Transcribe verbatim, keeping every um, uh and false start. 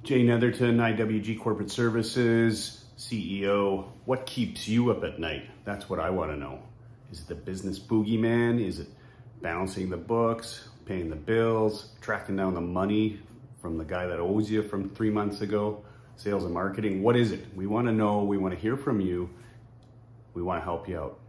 Jay Netherton, I W G Corporate Services, C E O. What keeps you up at night? That's what I want to know. Is it the business boogeyman? Is it balancing the books, paying the bills, tracking down the money from the guy that owes you from three months ago? Sales and marketing, what is it? We want to know, we want to hear from you. We want to help you out.